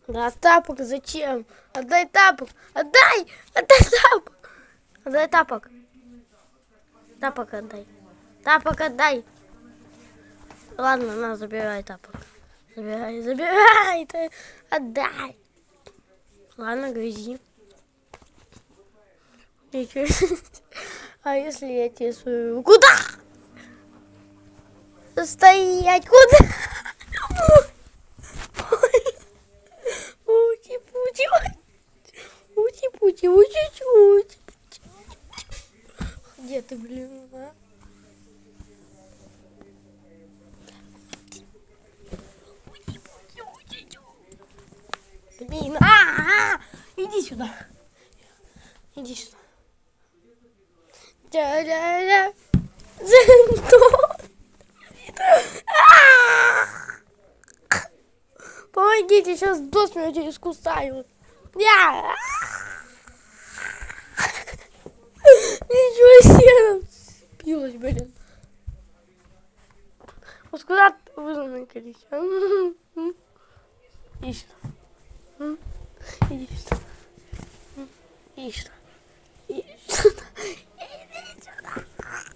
Да, тапок зачем? Отдай тапок! Отдай! Отдай тапок! Отдай тапок! Тапок отдай! Тапок отдай! Ладно, на, забирай тапок. Забирай, забирай! Ты отдай! Ладно, грызи. А если я тебе свою... Куда? Стоять! Куда? Ути-пути! Ути-пути! Ути-пути! Где ты, блин, а? Блин, иди сюда. Иди сюда. Да-да-да. Помогите, сейчас до смерти искусаю. Ничего себе. Спилась, блин. Вот куда вы заныкались? Иди сюда. Иди сюда. Иди сюда. Иди сюда. Иди сюда.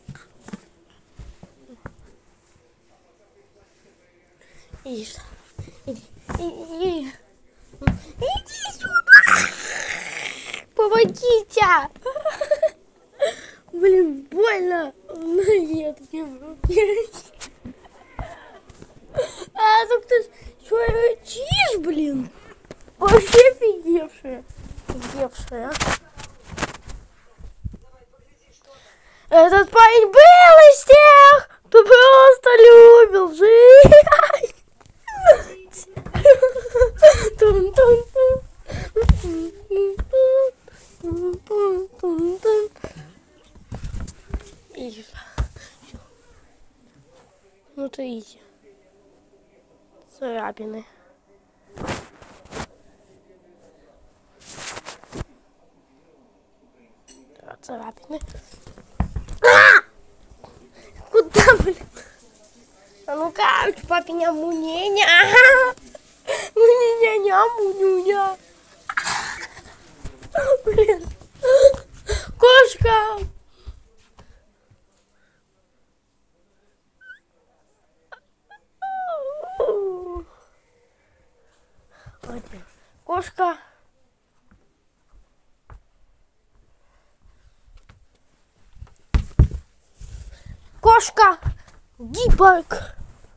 Иди сюда. Иди. Иди сюда. Помогите. Блин, больно. Нет, не могу. А так ты что рычишь, блин? Вообще офигевшая. Офигевшая. Этот парень был из тех, кто просто любил жить. Смотрите. Царапины. Царапины. Куда, блин? А ну-ка, папиня муняня. Муняня, муняня. Блин. Кошка. Кошка. Кошка. Гибок.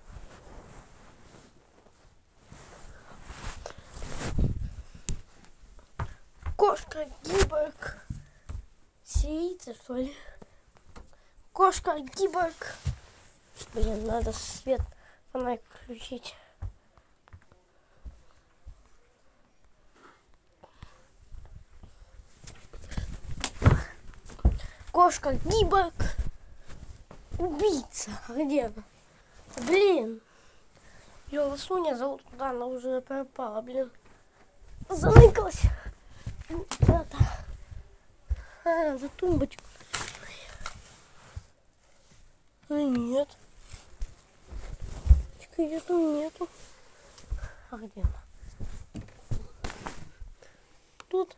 Кошка гибок. Сирийца, что ли? Кошка гибок. Блин, надо свет фонарик включить. Кошка гибок. Убийца. А где она? Блин. Ее Ласуня зовут туда, она уже пропала, блин. Заныкалась. Куда-то. За тумбочку. Нет. Ее там нету. А где она? Тут.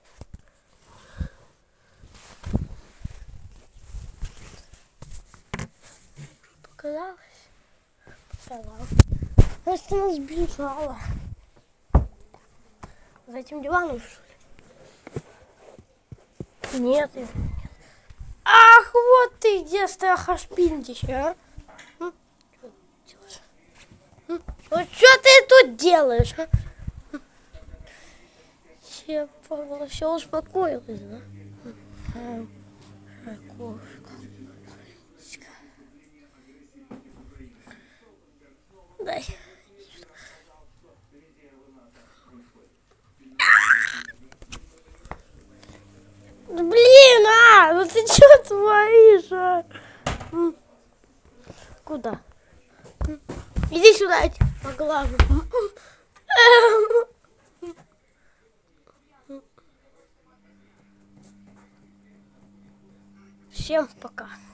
Показалось? Показалось. Значит, она сбежала. За этим диваном, что ли? Нет. Ах, вот ты где, страхошпиндище, а? Что делаешь? Вот что ты тут делаешь, а? Все успокоилась, да? Кошка. Дай. Блин, ну ты что творишь, а? Куда? Иди сюда, я тебя по глазу. Всем пока.